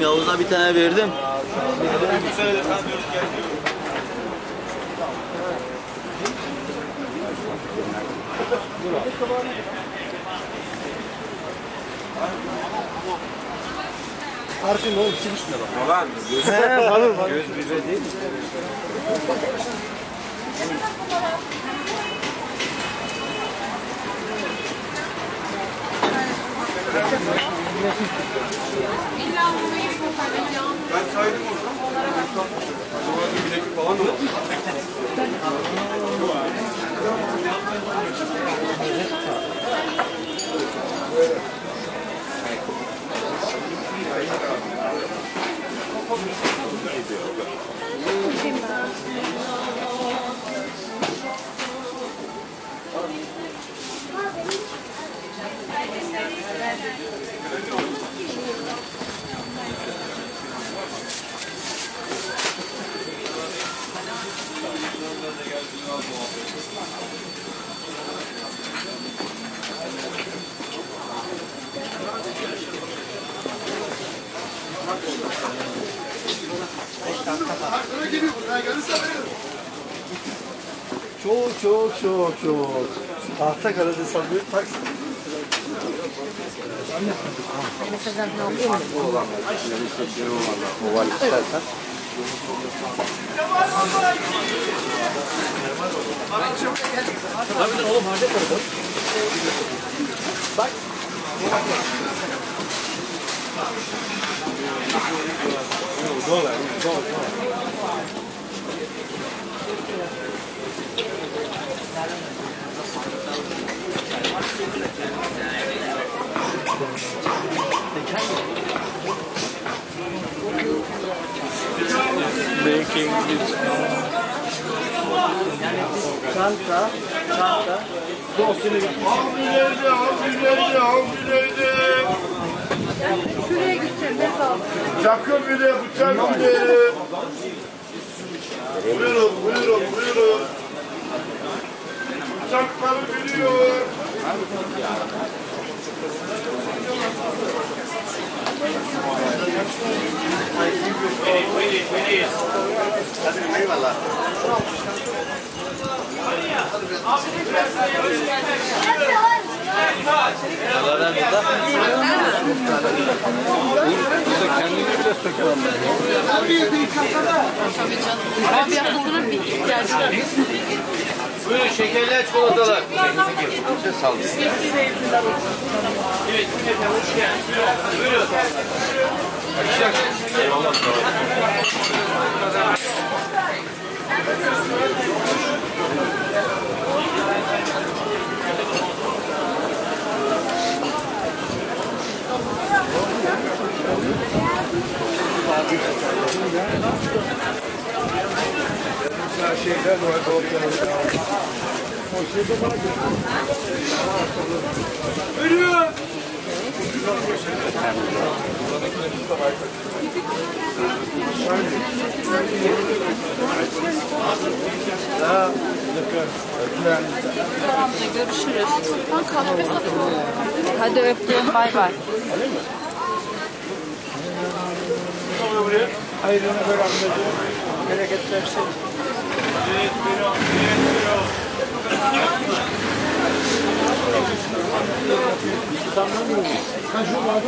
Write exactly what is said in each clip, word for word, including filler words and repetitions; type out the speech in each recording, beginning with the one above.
Yavuz'a bir tane verdim. Arif'in oğlum kim üstüne bak. Falan. He, kalır kalır. Göz bize değil mi? Ben saydım o zaman. Acaba bir bileklik falan da var. Çok çok çok çok. Tahta Karadeniz sandığı tak. Mesela ne oluyor mu? Oval istersen. Harbiden oğlum harca koydum. Bak. Dolar, dolar, dolar. Making this çanta, çanta. Dosyayla gitmiş. Al bileydi, al bileydi, al bileydi. Şuraya gideceğim. Ne sağ ol. Çakı bile, bıçak bile. Buyurun, buyurun, buyurun. Bıçakları biliyor. Eyvallah. Yalardan burada. Burada kendini bile söker Allah. Tabii canım. Abi yapmasının bir ihtiyacı var. Buyurun şekerler, çikolatalar. Sağ olun. Evet, efendim hoş geldiniz. Buyurun. Eyvallah. Şeyler var, Buyurun. Görüşürüz. Ben kahve satıyorum. Hadi öptüm. Bay bay. Hayrını ver amcacığım. Bereket versin. Evet, buyurun, evet, buyurun. Tamam mı? Kaç yıl vardı?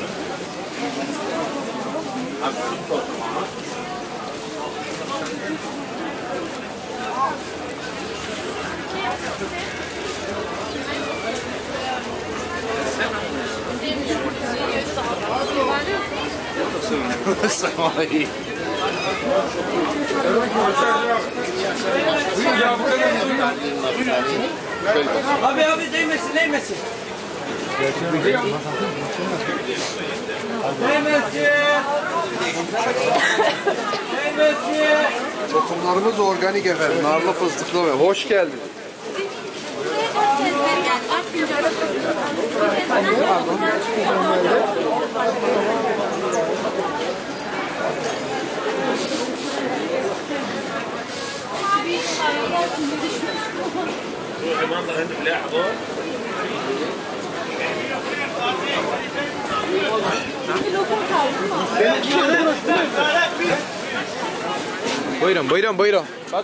Sahi. Abi abi değmesin değmesin. Değmesin. Değmesin. Tokumlarımız organik efendim. Narlı fıstıklı ve hoş geldiniz. Bir lokal kaldı mı? Buyurun, buyurun, buyurun.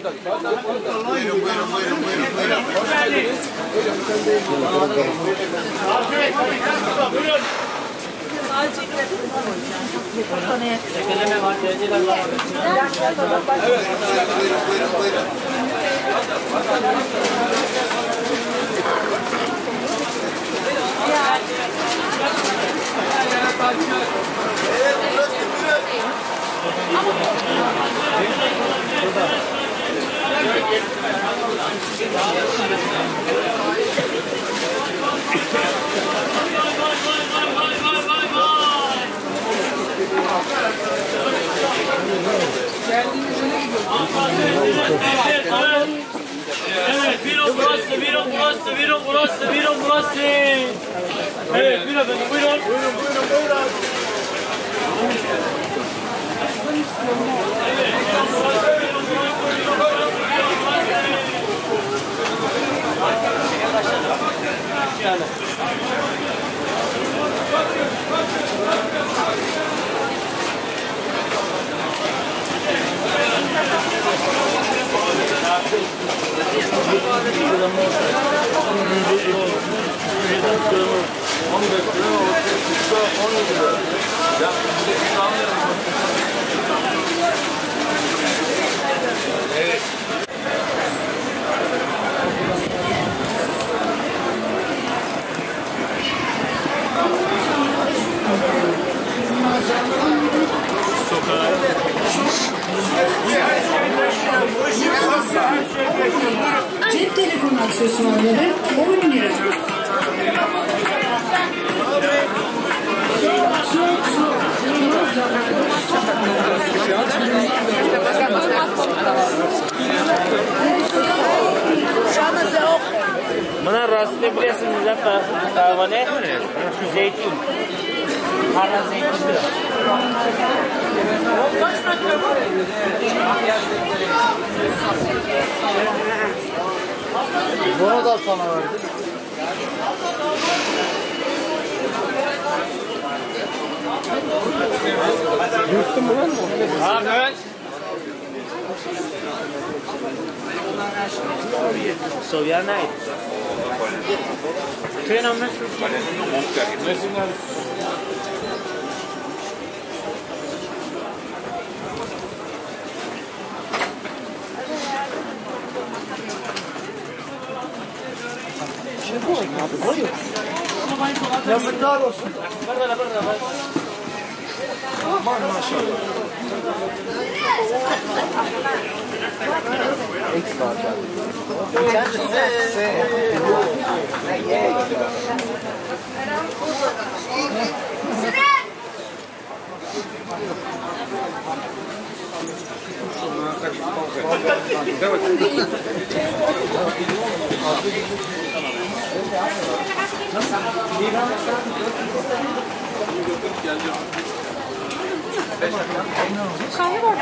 Evet, buyurun burası, buyurun burası, buyurun burası, buyurun burası. Evet, buyurun efendim, buyurun. Buyurun, buyurun, buyurun. Cep telefonu aksesuarları on lira. Bana rastlı biliyorsunuz hep kahvane, zeytin. Hala zeytin biraz. Bunu da sana verdim. Yırttın mı lan mı? Abi. Sovyet night. Tren ama. Yazıklar olsun. Burada burada. Aman maşallah. X var kendisi. Kahve var.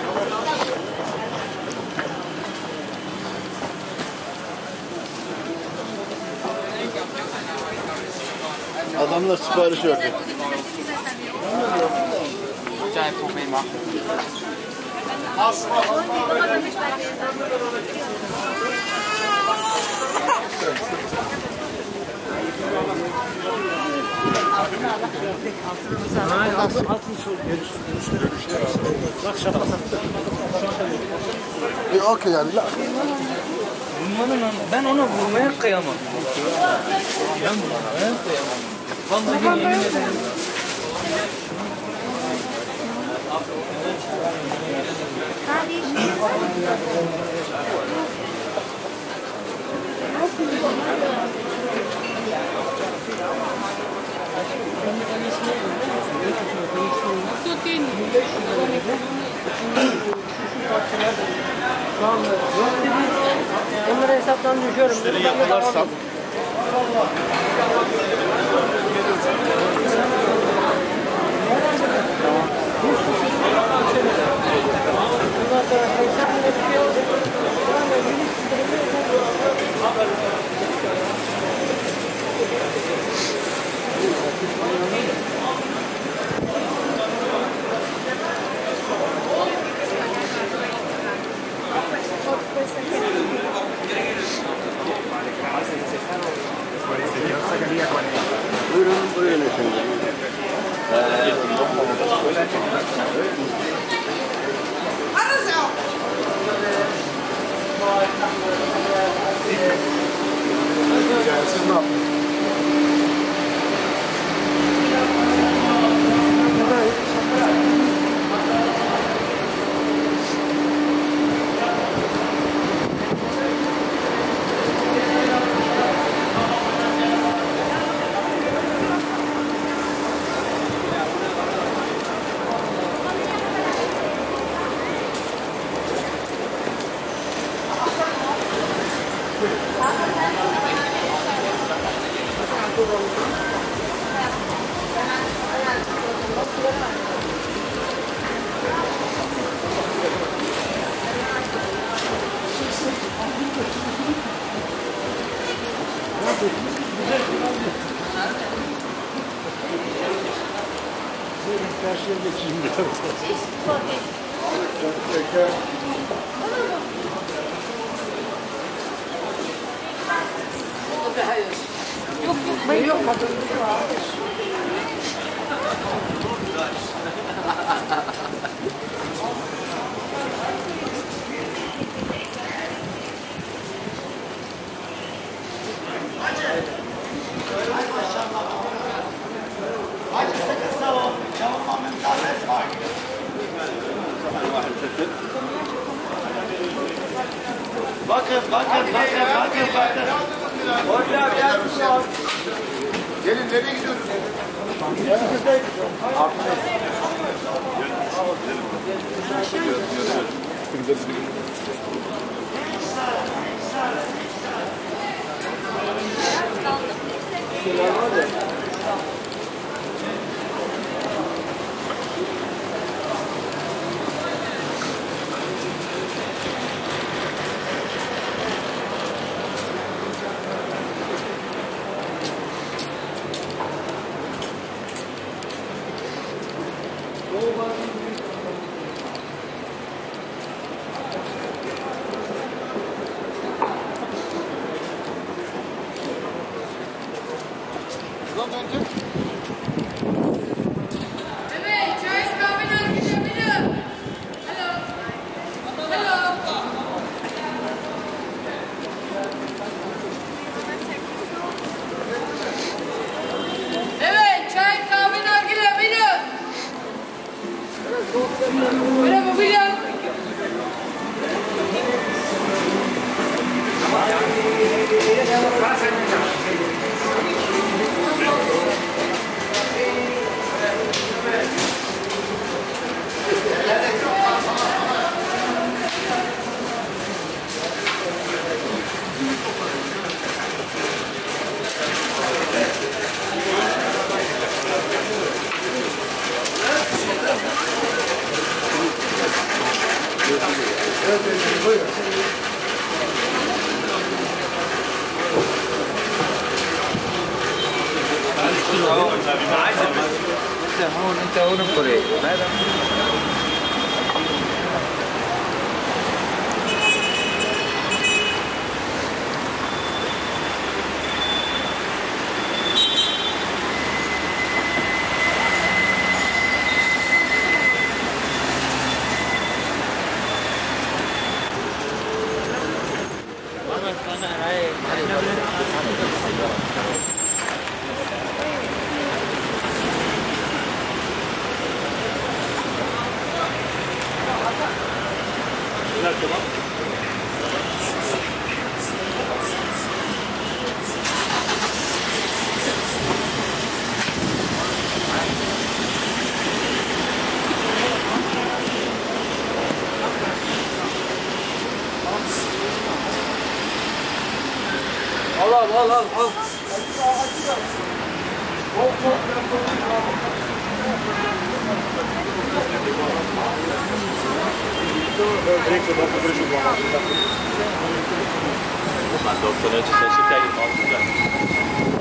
Adamlar sipariş verdi. E okey yani. Ben ona vurmaya kıyamam. Ben vurmaya kıyamam. Vallahi yemin ederim. Onları hesaptan düşüyorum. Seni yakalarsam Bundan sonra hesapla düşüyor. Karşıya geçeyim biraz. Yok yok ben yok. Bakın, bakın, bakın, bakın, bakın. Hocam gel. Gelin nereye gidiyoruz? Evet, çay kahveler gidebilirim. Hello. Hello. Evet, çay kahveler gidebilirim. Merhaba, William. انت هون بكوري Al al al al al. doksan önce şaşırken altında.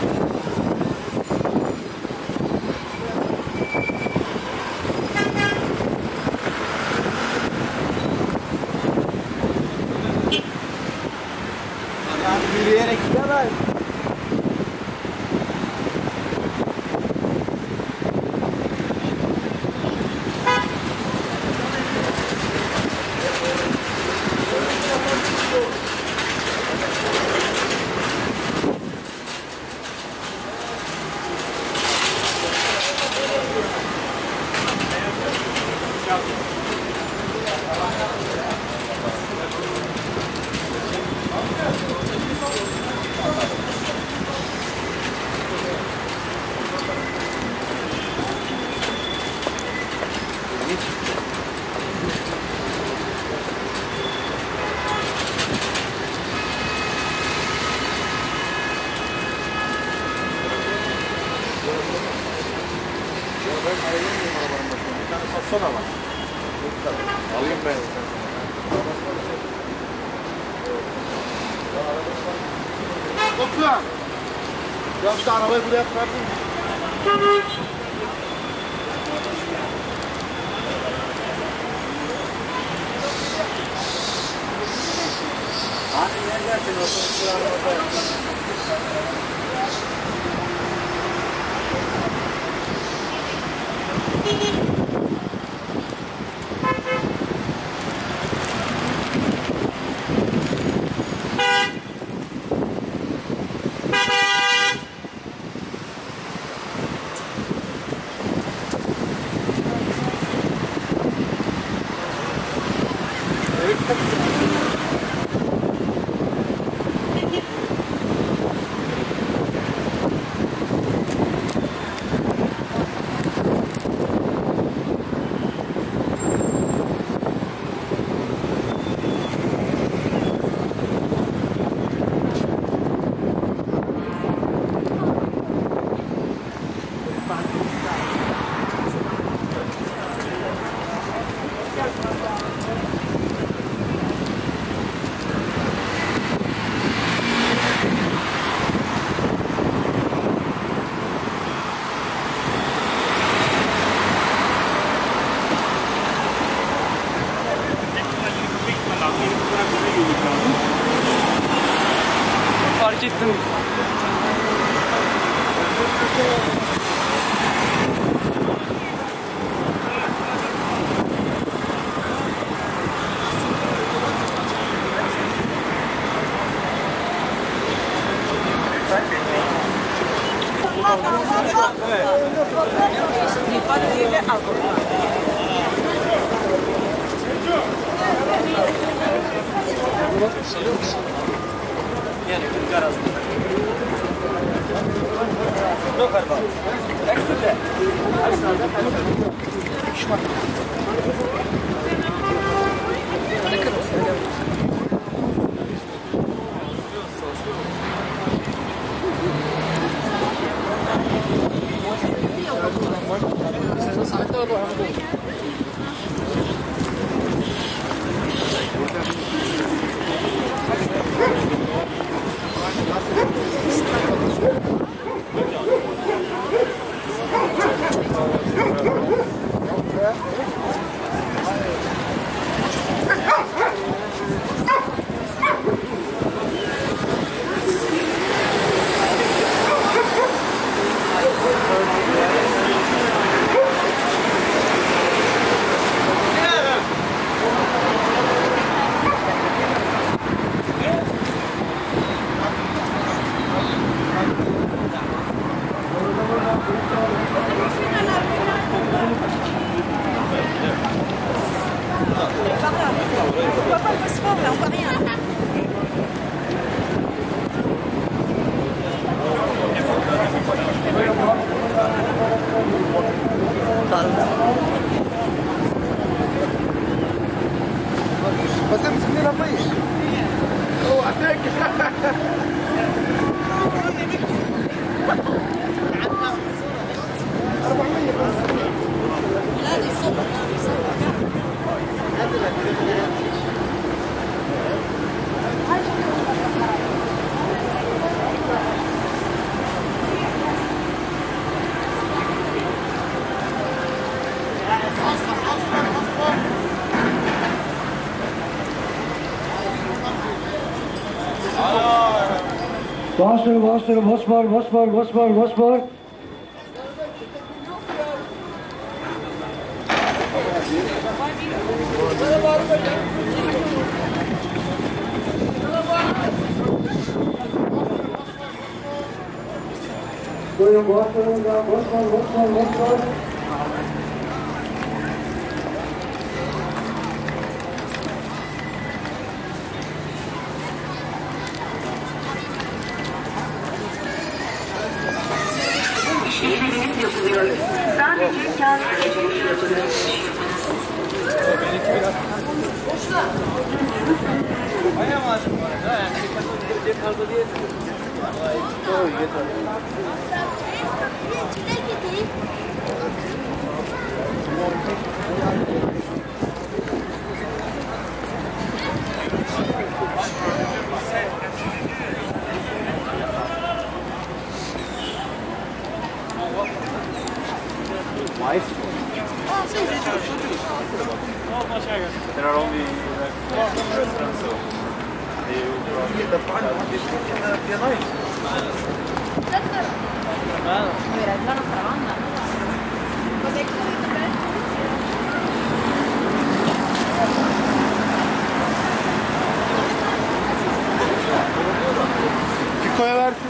Yürüyerek gidemez. Ben ayrılmıyorum arabanın başına. Bir tane satsana bak. Alayım ben. Toplam. Ya şu arabayı buraya bırakın. Hadi nereden olsun? Fark ettim. Yani garaz. Yok araba. Ekstra. بس مسكين الرئيس هو عندك Bastır, bastır, bas var, bas var, bas var, bas var. Buyurun, bastırın da, bas var, bas var, bas var. Sadece kağıt sürecini yapılıyor. Bayağı maaşım var. Yani cep fazla değil. Doğru yeter. Maestro. Ah, sì, sì, giusto, giusto. There are only restaurants, so they Da pane, anche pianoi. Mira, es la nuestra banda. Fiko'ya versin.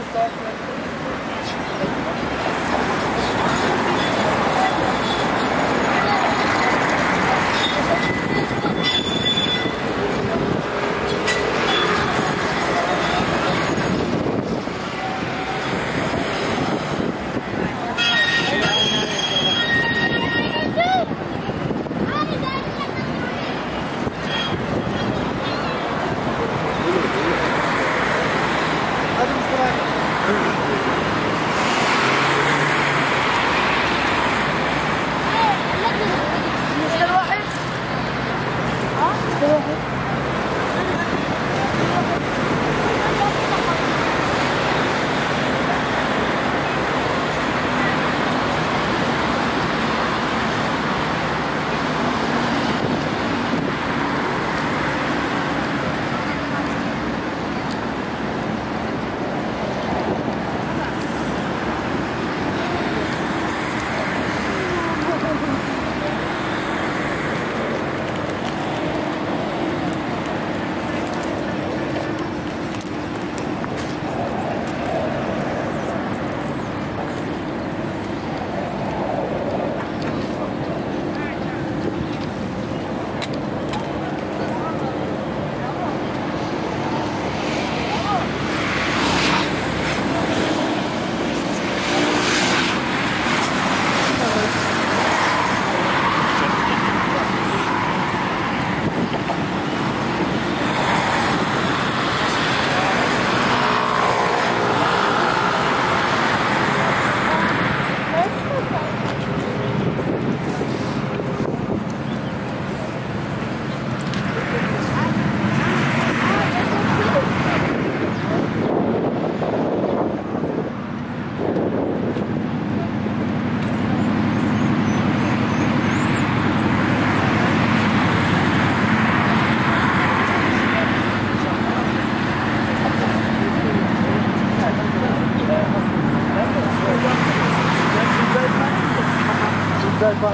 Güzel bana.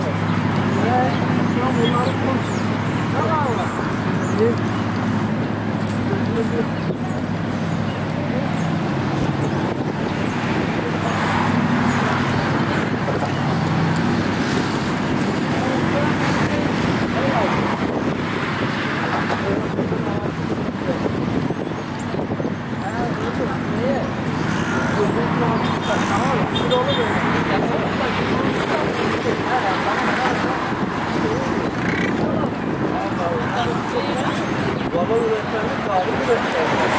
Ne? Şuna bunları konuş. Ne var? Ne? Baba üretmenin tarihi üretmenin.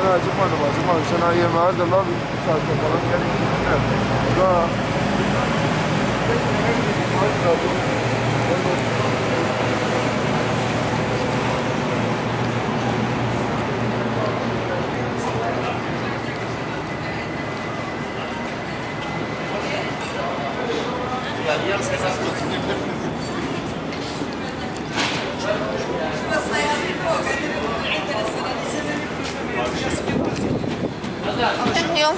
acımadım acımadım. Sen ha yemeğe de lan bir saatte falan gelip gittiler. Daha... Yok.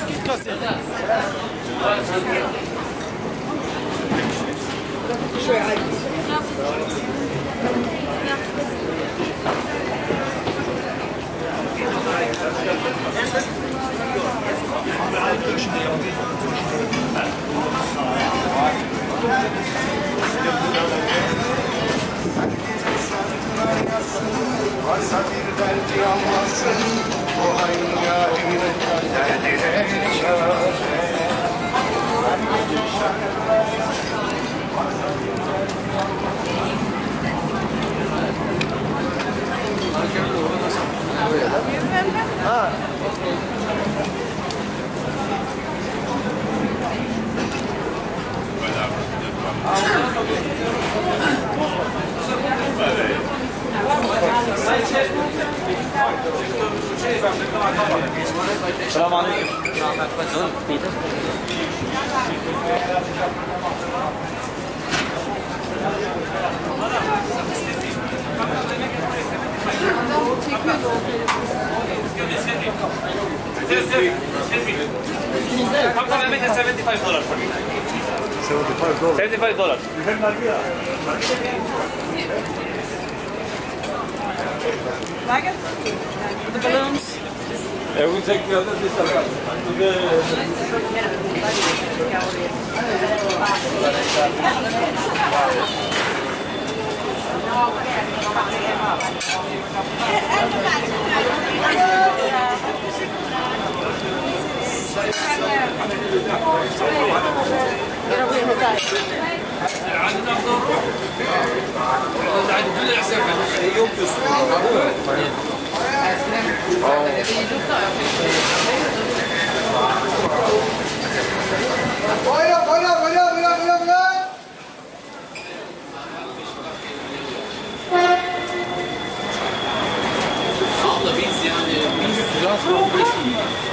Varsa bir derdi almasın, o aynı yarın derdine çare. Ha. Come, come, I make it seventy-five dollars for me. seventy-five dollars. seventy-five dollars. The balloons. Yeah, we take the other this Buyurun, buyurun, buyurun, buyurun, buyurun, buyurun. Abla biz yani biz biraz